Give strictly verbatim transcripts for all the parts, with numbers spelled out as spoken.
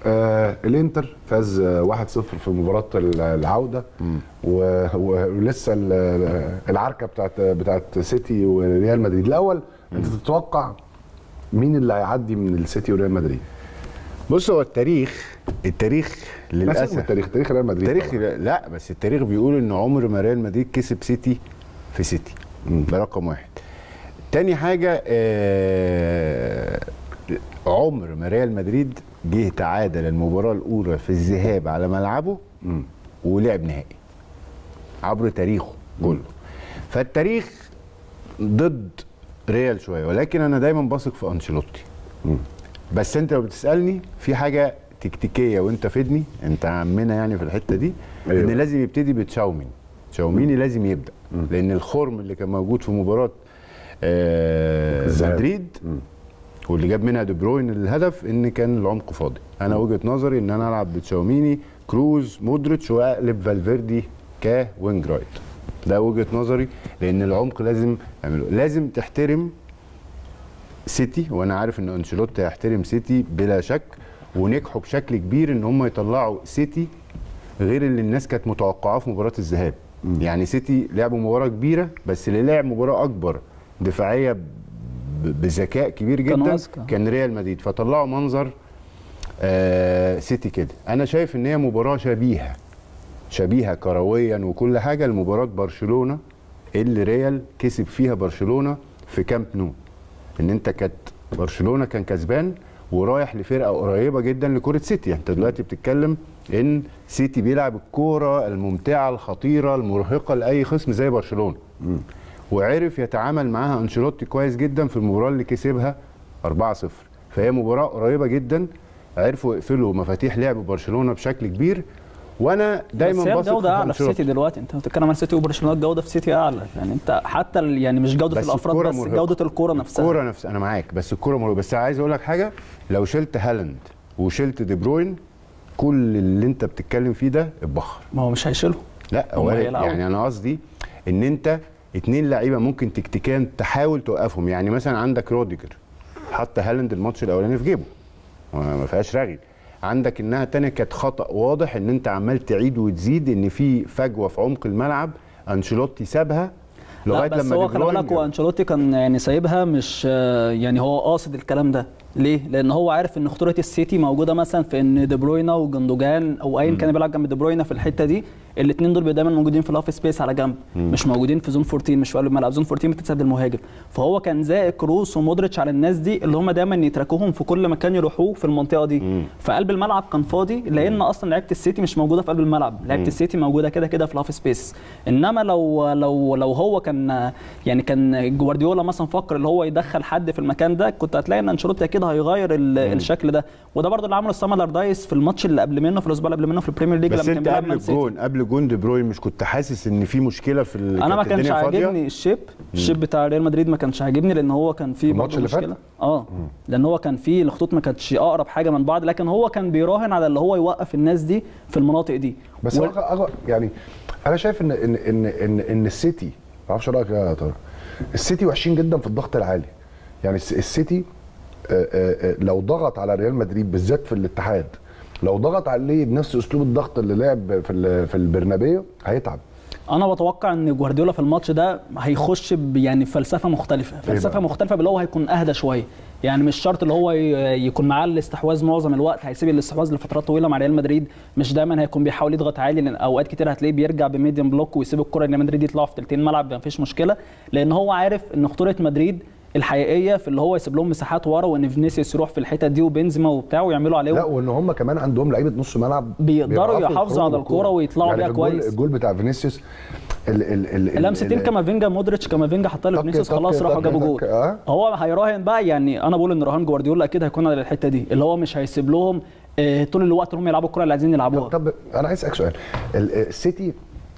آه الانتر فاز واحد صفر في مباراه العوده، و- ولسه ال- العركه بتاعت بتاعت سيتي وريال مدريد. الاول انت تتوقع مين اللي هيعدي من السيتي وريال مدريد؟ بص، هو التاريخ التاريخ للاسف التاريخ تاريخ ريال مدريد التاريخ لا بس التاريخ بيقول ان عمر ما ريال مدريد كسب سيتي في سيتي. ده رقم واحد. تاني حاجه، آه عمر ما ريال مدريد جه تعادل المباراه الاولى في الذهاب على ملعبه مم. ولعب نهائي عبر تاريخه كله. فالتاريخ ضد ريال شويه، ولكن انا دايما بثق في انشيلوتي. مم. بس انت لو بتسالني في حاجه تكتيكيه وانت فدني، انت عمنا يعني في الحته دي، أيوة. ان لازم يبتدي بتشاوميني. تشاوميني لازم يبدا، مم. لان الخرم اللي كان موجود في مباراه آه الذهاب. مدريد مم. واللي جاب منها دي بروين الهدف ان كان العمق فاضي. انا وجهه نظري ان انا العب بتشاوميني كروز مودريتش واقلب فالفيردي كوينج رايت. ده وجهه نظري، لان العمق لازم يعمله. لازم تحترم سيتي، وانا عارف ان انشيلوتي هيحترم سيتي بلا شك، ونجحوا بشكل كبير ان هم يطلعوا سيتي غير اللي الناس كانت متوقعاه في مباراه الذهاب. مم. يعني سيتي لعبوا مباراه كبيره، بس اللي لعب مباراه اكبر دفاعيه ب- بذكاء كبير كانوا جدا أذكى. كان ريال مدريد، فطلعوا منظر آه سيتي كده. انا شايف ان هي مباراه شبيهه شبيهه كرويا وكل حاجه لمباراه برشلونه اللي ريال كسب فيها برشلونه في كامب نو. ان انت كانت برشلونه كان كسبان ورايح لفرقه قريبه جدا لكره سيتي. انت دلوقتي بتتكلم ان سيتي بيلعب الكوره الممتعه الخطيره المرهقه لاي خصم زي برشلونه. مم. وعرف يتعامل معاها انشيلوتي كويس جدا في المباراه اللي كسبها أربعة صفر. فهي مباراه قريبه جدا، عرفوا يقفلوا مفاتيح لعب برشلونه بشكل كبير. وانا دايما بس هي بثق الجوده في اعلى في أنشيلوتي. سيتي دلوقتي. انت بتتكلم عن سيتي وبرشلونه، الجوده في سيتي اعلى. يعني انت حتى ال- يعني مش جوده بس الافراد الكرة بس، مرهقة. جوده الكوره نفسها. الكوره نفسها انا معاك، بس الكوره مرهقه. بس عايز اقول لك حاجه، لو شلت هالاند وشلت دي بروين كل اللي انت بتتكلم فيه ده اتبخر. ما هو مش هيشيلهم. لا هم وارد. هيلعبوا. يعني انا قصدي ان انت اتنين لعيبه ممكن تكتيكيا تحاول توقفهم. يعني مثلا عندك روديجر حط هالاند الماتش الاولاني في جيبه، ما ما فيهاش رغي. عندك انها تانية كانت خطا واضح، ان انت عمال تعيد وتزيد ان في فجوه في عمق الملعب انشيلوتي سابها لا لغايه بس لما هو دي خلي بروين بالك، هو انشيلوتي كان يعني سايبها، مش آه، يعني هو قاصد الكلام ده. ليه؟ لان هو عارف ان خطوره السيتي موجوده مثلا في ان دي بروينا وجندوجان او ايا كان بيلعب جنب دي بروينا في الحته دي. الاثنين دول دايما موجودين في الهاف سبيس على جنب، مش موجودين في زون أربعتاشر، مش في قلب الملعب. زون أربعتاشر بتتساب للمهاجم. فهو كان زائق كروس ومودريتش على الناس دي اللي هم دايما يتركوهم في كل مكان يروحوه في المنطقه دي. فقلب الملعب كان فاضي، لان اصلا لعيبه السيتي مش موجوده في قلب الملعب. لعيبه السيتي موجوده كده كده في الهاف سبيس. انما لو لو لو هو كان يعني كان جوارديولا مثلا فكر اللي هو يدخل حد في المكان ده، كنت هتلاقي ان انشيلوتي اكيد هيغير ال- الشكل ده. وده برضه اللي عمله السام الردايس في الماتش اللي قبل منه، في الاسبوع اللي قبل منه في البريمير ليج بس لما كان انت بيلعب قبل مان سيتي. الجون قبل جون دي بروين مش كنت حاسس ان في مشكله في ال- انا ما كانت كانش الدنيا فاضية؟ عاجبني الشيب الشيب بتاع ريال مدريد، ما كانش عاجبني لان هو كان فيه الماتش برضه اللي فات؟ مشكله. اه لان هو كان فيه الخطوط ما كانتش اقرب حاجه من بعض، لكن هو كان بيراهن على اللي هو يوقف الناس دي في المناطق دي. بس و... أغ... أغ... يعني انا شايف ان ان ان ان, إن السيتي، ما اعرفش رايك يا ترى، السيتي وحشين جدا في الضغط العالي. يعني الس- السيتي آه، آه، آه، لو ضغط على ريال مدريد بالذات في الاتحاد، لو ضغط عليه بنفس اسلوب الضغط اللي لعب في ال- في البرنابيو هيتعب. انا بتوقع ان جوارديولا في الماتش ده هيخش ب- يعني فلسفه مختلفه، فلسفه بقى؟ مختلفه باللي هو هيكون اهدى شويه. يعني مش شرط اللي هو ي- يكون معاه الاستحواذ معظم الوقت، هيسيب الاستحواذ لفترات طويله مع ريال مدريد. مش دايما هيكون بيحاول يضغط عالي، لان اوقات كتير هتلاقيه بيرجع بميديم بلوك ويسيب الكره لريال مدريد يطلعوا في تلتين ملعب، مفيش مشكله. لان هو عارف ان خطوره مدريد الحقيقيه في اللي هو يسيب لهم مساحات ورا، وان فينيسيوس يروح في الحته دي وبنزيما وبتاع ويعملوا عليه. لا وان هم كمان عندهم لعيبه نص ملعب بيقدروا بيعرفوا يحافظوا على يخرجوا الكوره ويطلعوا يعني بيها في الجول- كويس. الجول بتاع فينيسيوس ال ال ال لمستين كامافينجا مودريتش، كامافينجا حطها طك- لفينيسيوس طك- خلاص راحوا طك- جابوا جول. طك- آه. هو هيراهن بقى. يعني انا بقول ان رهان جوارديولا اكيد هيكون على الحته دي، اللي هو مش هيسيب لهم آه، طول الوقت هم يلعبوا الكره اللي عايزين يلعبوها. طب انا عايز اسالك سؤال. ال- السيتي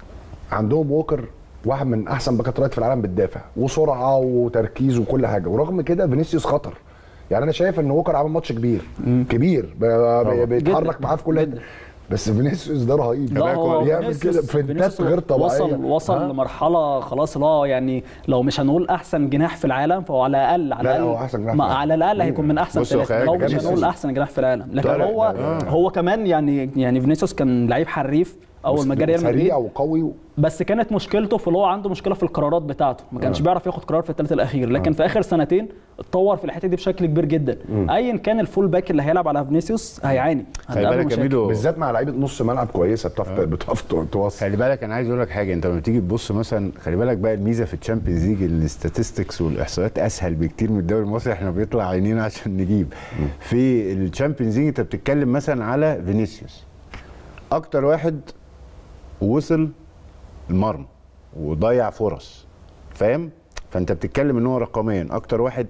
عندهم ووكر واحد من احسن باكات رايت في العالم، بتدافع وسرعه وتركيز وكل حاجه، ورغم كده فينيسيوس خطر. يعني انا شايف ان ووكر عامل ماتش كبير كبير ب- ب- بيتحرك جداً. معاه في كل حته. بس فينيسيوس ده رهيب، لا هو يعمل فينيسيوس- كده فنتات فينيسيوس غير طبيعيه. وصل وصل ها؟ لمرحله خلاص اللي هو يعني لو مش هنقول احسن جناح في العالم فهو على الاقل على لا، الاقل هو أحسن جناح في ما العالم. على الاقل هيكون من احسن بص، هو ثلاثه، خلي لو بالك مش فينيسيوس- هنقول احسن جناح في العالم. لكن لا، لا، هو لا، لا. هو كمان يعني يعني فينيسيوس كان لعيب حريف اول ما جه ريال مدريد، سريع وقوي. بس كانت مشكلته في اللي هو عنده مشكله في القرارات بتاعته، ما كانش بيعرف ياخد قرار في الثالث الاخير. لكن في اخر سنتين اتطور في الحته دي بشكل كبير جدا. ايا كان الفول باك اللي هيلعب على فينيسيوس هيعاني، خلي هتقابله بالك يا مشاكل. ميدو، بالذات مع لعيبه نص ملعب كويسه بتعرف بتعرف توصل. خلي بالك انا عايز اقول لك حاجه. انت لما تيجي تبص مثلا، خلي بالك بقى الميزه في الشامبيونز ليج الاستاتستكس والاحصائيات اسهل بكتير من الدوري المصري. احنا بيطلع عينينا عشان نجيب. في الشامبيونز ليج انت بتتكلم مثلا على فينيسيوس، اكتر واحد وصل المرمى وضيع فرص، فاهم؟ فانت بتتكلم ان هو رقميا اكتر واحد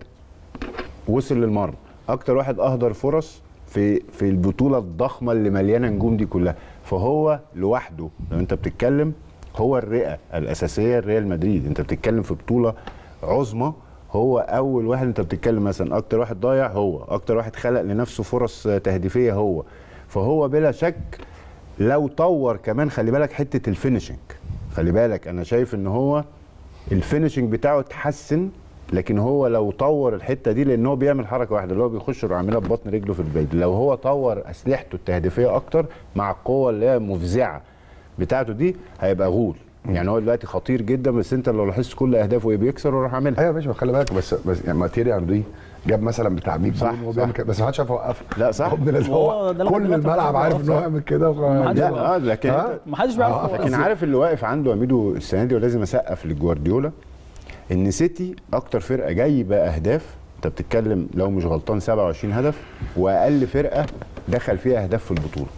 وصل للمرمى، اكتر واحد اهدر فرص في في البطوله الضخمه اللي مليانه نجوم دي كلها. فهو لوحده لو انت بتتكلم هو الرئه الاساسيه لريال مدريد. انت بتتكلم في بطوله عظمى، هو اول واحد. انت بتتكلم مثلا اكتر واحد ضيع هو، اكتر واحد خلق لنفسه فرص تهديفيه هو. فهو بلا شك لو طور كمان، خلي بالك حته الفينشنج، خلي بالك انا شايف ان هو الفينشنج بتاعه اتحسن. لكن هو لو طور الحته دي، لان هو بيعمل حركه واحده اللي هو بيخش يروح عاملها ببطن رجله في البعيد، لو هو طور اسلحته التهديفيه اكتر مع القوه اللي هي مفزعه بتاعته دي هيبقى غول. يعني هو دلوقتي خطير جدا، بس انت لو لاحظت كل اهدافه ايه بيكسر ويروح عاملها. ايوه ماشي، خلي بالك بس بس يعني ماتيري اندري جاب مثلا بتاع مية صح، جون وهو صح. بيعمل كده، بس ما حدش عارف يوقفه. لا صح. هو ابن هو هو ده اللي كل خلي بالك الملعب هو عارف ان هو صح. يعمل كده. ما حدش لا، بيعرف. اه لكن ها؟ انت ما حدش بيعرف آه، يوقف. لكن عارف اللي واقف عنده يا ميدو السنه دي ولازم اسقف لجوارديولا، ان سيتي اكتر فرقه جايبه اهداف. انت بتتكلم لو مش غلطان سبعة وعشرين هدف، واقل فرقه دخل فيها اهداف في البطوله.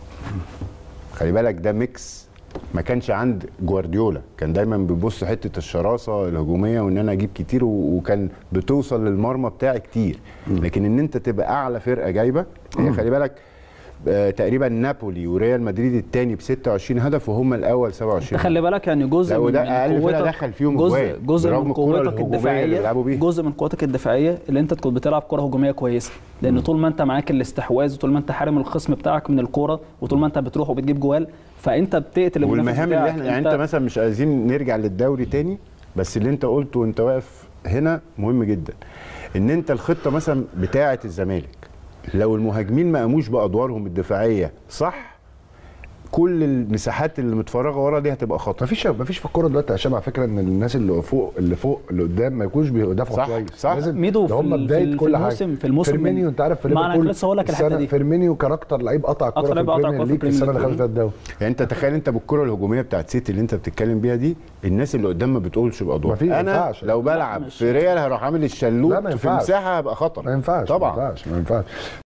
خلي بالك ده ميكس ما كانش عند جوارديولا، كان دايما بيبص حته الشراسه الهجوميه وان انا اجيب كتير، وكان بتوصل للمرمى بتاعي كتير. لكن ان انت تبقى اعلى فرقه جايبه، هي خلي بالك آه تقريبا نابولي وريال مدريد الثاني ب ستة وعشرين هدف وهم الاول سبعة وعشرين. خلي بالك يعني جزء لا، من وده من أقل فرقة قوتك، دخل فيهم جزء أجوال، جزء برغم من الكرة قوتك الهجومية اللي الدفاعيه، بيلعبوا بيها. جزء من قوتك الدفاعيه اللي انت تكون بتلعب كره هجوميه كويسه. لان طول ما انت معاك الاستحواذ، وطول ما انت حارم الخصم بتاعك من الكوره، وطول ما انت بتروح وبتجيب جوال، فانت بتقتل المنافس والمهام اللي بتاعك. احنا يعني انت مثلا مش عايزين نرجع للدوري تاني، بس اللي انت قلته وانت واقف هنا مهم جدا. ان انت الخطه مثلا بتاعه الزمالك لو المهاجمين ما قاموش بادوارهم الدفاعيه صح، كل المساحات اللي متفرغه ورا دي هتبقى خطر. مفيش مفيش في الكوره دلوقتي يا شباب على فكره ان الناس اللي فوق اللي فوق اللي قدام ما يكونوش بيدافعوا صح، كويس. صح. لازم ميدو ده هم في ال- بدايه في كل الموسم- حاجه. في الموسم فيرمينيو انت عارف في ما أنا ليفربول لسه هقول لك الحتة السنة دي. فيرمينيو كاركتر لعيب قطع الكوره أكتر في لعيب قطع البريمير الكرة في ليج في السنه اللي البريمير خدت فيها الدوري. يعني انت تخيل انت بالكره الهجوميه بتاعت سيتي اللي انت بتتكلم بيها دي، الناس اللي قدام ما بتقولش بادوار. مفيش، ما انا ينفعش. لو بلعب مش- في ريال هروح عامل لا، ما الشلوت في ينفعش. مساحه هبقى خطر. ما ينفعش طبعا ما ينفعش ما ينفعش